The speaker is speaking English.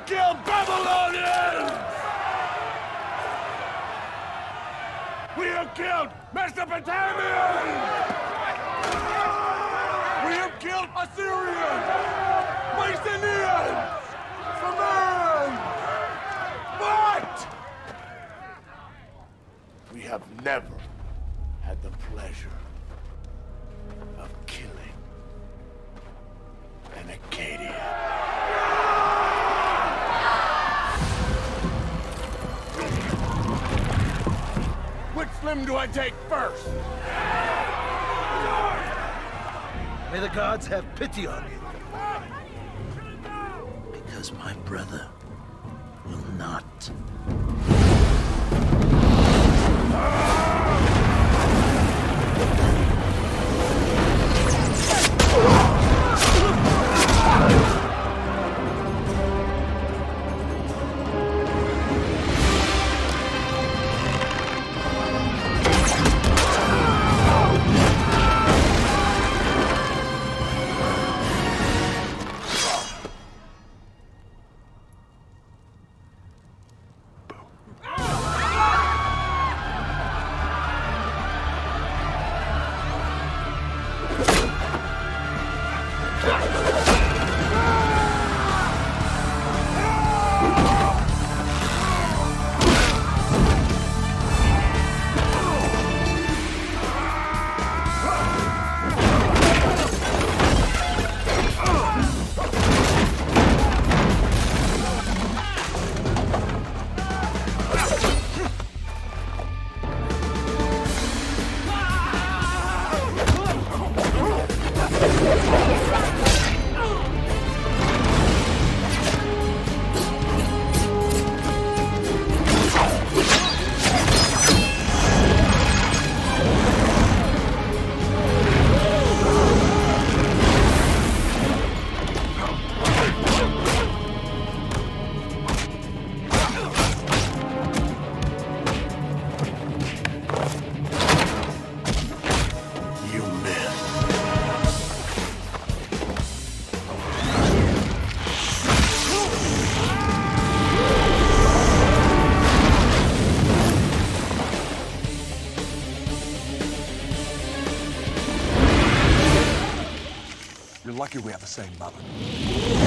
killed Babylonians! We have killed Mesopotamians! We have killed Assyrians! Mycenaeans! Sumerians! But we have never had the pleasure of killing an Akkadian. Which limb do I take first? May the gods have pity on you. Because my brother will not. You're lucky we have the same mother.